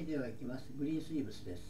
、では行きます。グリーンスリーブスです。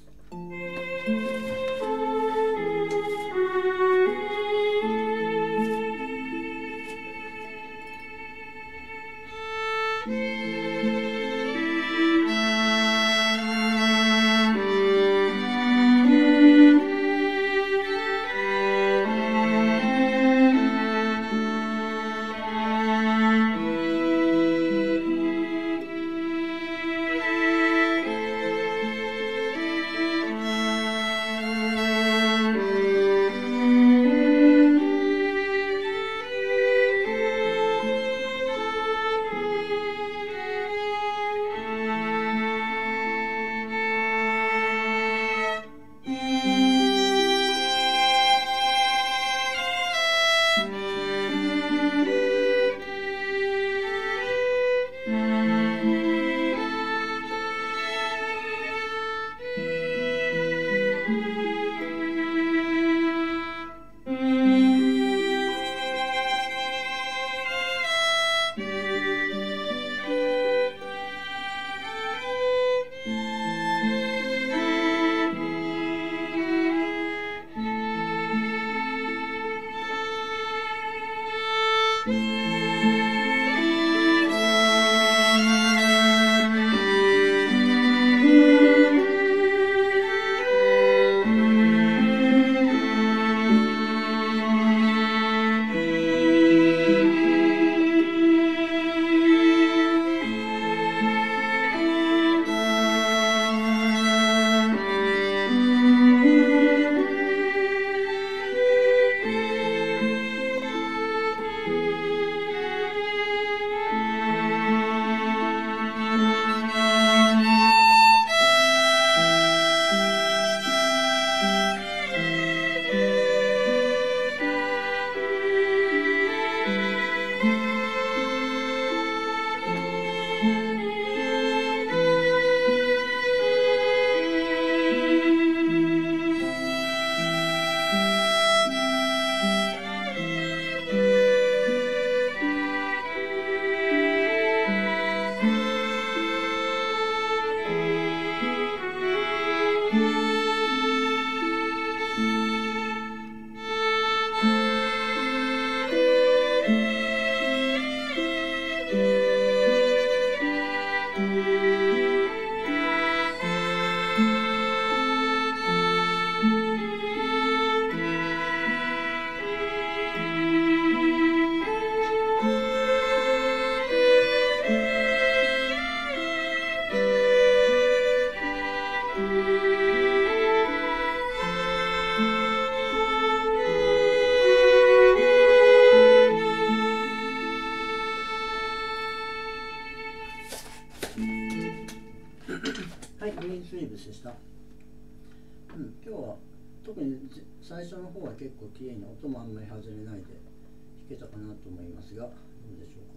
はい、グリーンスリーブスでした。今日は特に最初の方は結構綺麗に音もあんまり外れないで弾けたかなと思いますが、どうでしょう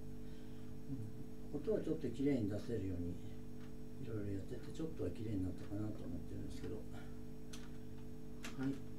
か。音をちょっと綺麗に出せるようにいろいろやってて、ちょっとは綺麗になったかなと思ってるんですけど、はい。